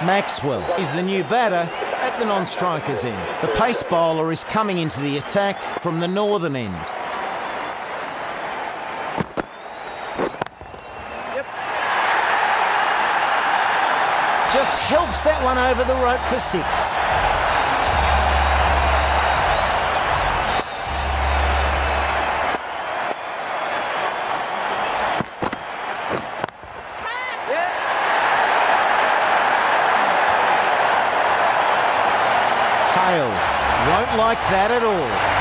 Maxwell is the new batter at the non-strikers end. The pace bowler is coming into the attack from the northern end. Just helps that one over the rope for 6. Hales won't like that at all.